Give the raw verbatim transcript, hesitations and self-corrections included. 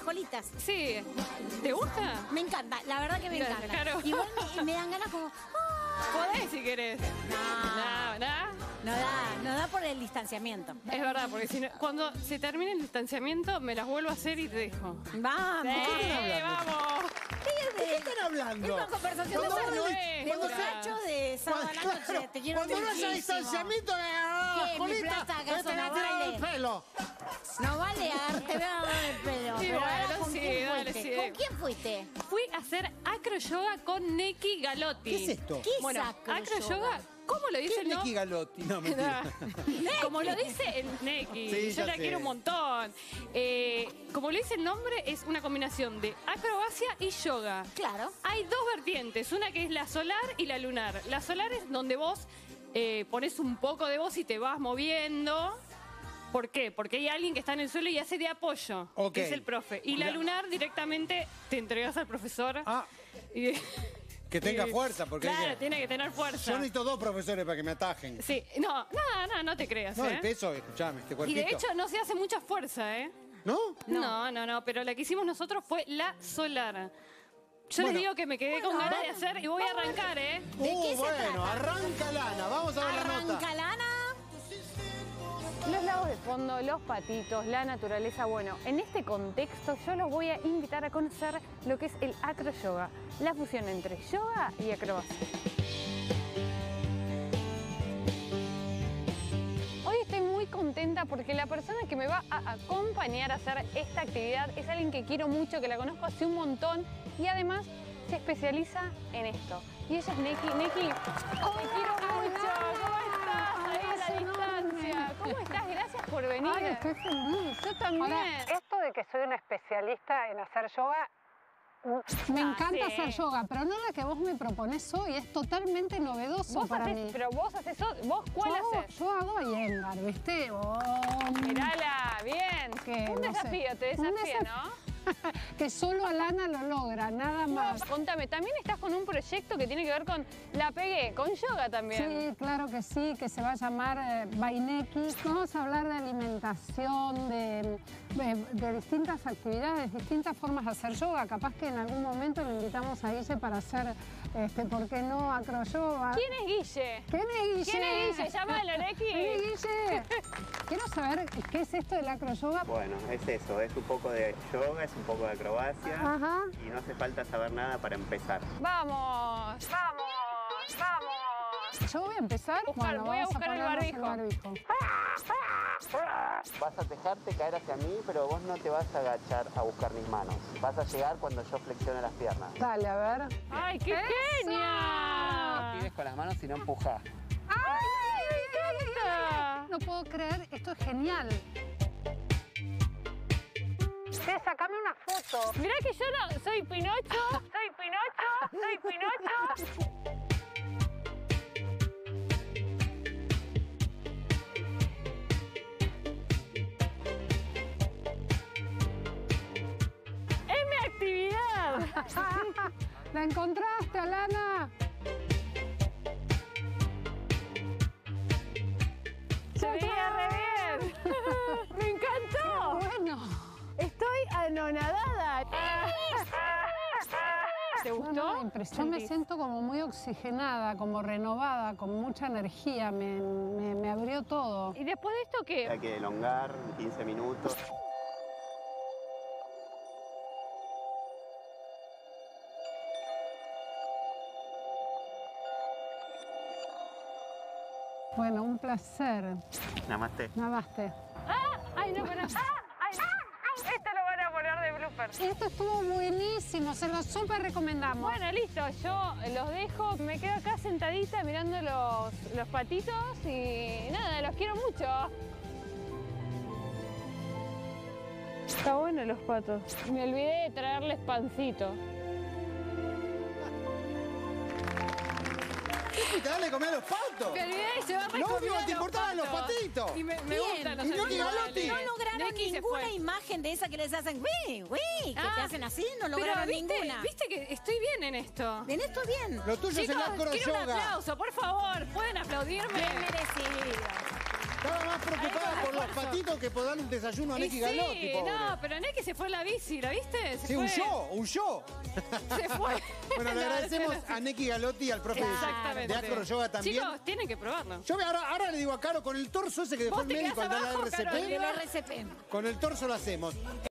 colitas. Sí. ¿Te gusta? Me encanta, la verdad que me Mira, encanta. claro. Igual me, me dan ganas como... Podés si querés. No, No, no. no da, no da por el distanciamiento. Es verdad, porque si no, cuando se termine el distanciamiento, me las vuelvo a hacer y te dejo. Vamos. ¡Eh, vamos! ¿De qué están hablando? Es una conversación de, Cuando sábado, no de es, muchacho de sábado a la noche. Te quiero Cuando no haya muchísimo. distanciamiento, ¿Qué? Mi Julita, plata acaso te tenés no tirado vale. el pelo. No vale agarrarte nada del pelo. Sí, Pero ahora, bueno, ¿con sí, quién dale, fuiste? sí. ¿Con quién fuiste? Fui a hacer acro yoga con Neki Galotti. ¿Qué es esto? ¿Qué es Bueno, acro acro yoga? yoga, ¿cómo lo dice ¿Qué es el Neki nombre? Galotti? No, mentira. Como lo dice el Neki, Sí, yo ya la sé. quiero un montón. Eh, como lo dice el nombre, es una combinación de acrobacia y yoga. Claro. Hay dos vertientes, una que es la solar y la lunar. La solar es donde vos eh, pones un poco de vos y te vas moviendo. ¿Por qué? Porque hay alguien que está en el suelo y hace de apoyo, Ok. que es el profe. Y la Mira. lunar directamente te entregas al profesor. Ah, Y- que tenga y- fuerza, porque Claro, ella- tiene que tener fuerza. yo necesito dos profesores para que me atajen. Sí, no, no, no, no te creas, No, ¿eh? el peso, escuchame, este Y cuerpito. de hecho no se hace mucha fuerza, ¿eh? ¿No? No, no, no, pero la que hicimos nosotros fue la solar. Yo Bueno. les digo que me quedé con Bueno, ganas de vamos, hacer y voy a arrancar, ¿eh? ¿De uh, qué se bueno, trata? arranca lana. Vamos a ver la nota. Arranca lana. Los lagos de fondo, los patitos, la naturaleza. Bueno, en este contexto yo los voy a invitar a conocer lo que es el acro yoga, la fusión entre yoga y acrobacia. Hoy estoy muy contenta porque la persona que me va a acompañar a hacer esta actividad es alguien que quiero mucho, que la conozco hace un montón y además se especializa en esto. Y ella es Neki. Neki, te quiero mucho. ¿Cómo estás? Ahí a la distancia. ¿Cómo estás? Gracias por venir. Ay, estoy feliz. Yo también. Ahora, esto de que soy una especialista en hacer yoga, me Ah, encanta sí. hacer yoga, pero no la que vos me proponés hoy, es totalmente novedoso Vos para haces, mí. pero vos haces, o- ¿vos cuál yo, haces? yo hago Iyengar, ¿viste? Oh, Mirala, bien. Que Un no sé. desafío, te Un desafía, desaf- ¿no? que solo Alana lo logra, nada más. Contame, también estás con un proyecto que tiene que ver con la pegué, con yoga también. Sí, claro que sí, que se va a llamar eh, Baineki. Vamos a hablar de alimentación, de, de, de distintas actividades, distintas formas de hacer yoga. Capaz que en algún momento le invitamos a Guille para hacer, este, ¿por qué no, acroyoga? ¿Quién es Guille? ¿Quién es Guille? ¿Quién es Guille? Llámalo, Neki. ¿Quién es Guille? Quiero saber qué es esto del acroyoga. Bueno, es eso, es un poco de yoga, es un poco de acrobacia Ajá. y no hace falta saber nada para empezar. Vamos, vamos, vamos. Yo voy a empezar. Buscar, voy a vamos buscar el ponernos barbijo. Vas a dejarte caer hacia mí, pero vos no te vas a agachar a buscar mis manos. Vas a llegar cuando yo flexione las piernas. Dale, a ver. ¡Ay, qué ¡Eso! genia! Tienes con las manos y no empujás. ¡Ay, me encanta! No puedo creer, esto es genial. Sí, sacame una foto. Mirá que yo no soy Pinocho, soy Pinocho, soy Pinocho. ¡Es mi actividad! ¿La encontraste, Alana? Se veía re bien. ¡Me encantó! Bueno. Estoy anonadada. ¿Te No, gustó? no, impresionante. Yo me Sentís. siento como muy oxigenada, como renovada, con mucha energía. Me, me, me abrió todo. ¿Y después de esto qué? Hay que elongar quince minutos. Bueno, un placer. Namaste. Namaste. ¡Ah! ¡Ay, no, pero... ¡Ah! ¡Ay! Esto lo van a poner de blooper. Esto estuvo buenísimo, se lo súper recomendamos. Bueno, listo, yo los dejo, me quedo acá sentadita mirando los, los patitos y nada, los quiero mucho. Está bueno los patos. Me olvidé de traerles pancito. ¿Qué fuiste a darle comer a los patos? Me olvidé de llevarles Lo comida único que a te los importaban los patos. patitos. Y me, me Bien. gustan los Y Neki animales. Galotti. No lograron Neki se ninguna fue. imagen de esa que les hacen ¡Uy! ¡Uy! Que Ah, te hacen así, no pero lograron ¿viste, ninguna. viste que estoy bien en esto. En esto bien. Lo tuyo Chicos, es el acro quiero un yoga. aplauso, por favor. ¿Pueden aplaudirme? Bien merecido. Estaba más preocupada por los los patitos que puedan un desayuno a Y Neki sí, Galotti, pobre. no, pero Neki se fue en la bici, ¿la viste? Se Sí, fue. huyó, huyó. Se fue. Bueno, le No, agradecemos se- a Neki Galotti, al profe de- Exactamente. de Acro Yoga también. Chicos, tienen que probarlo. Yo ahora, ahora le digo a Caro, con el torso ese que dejó Vos el te médico quedás al dar la abajo, R C P, Carolina. El R C P. con el torso lo hacemos.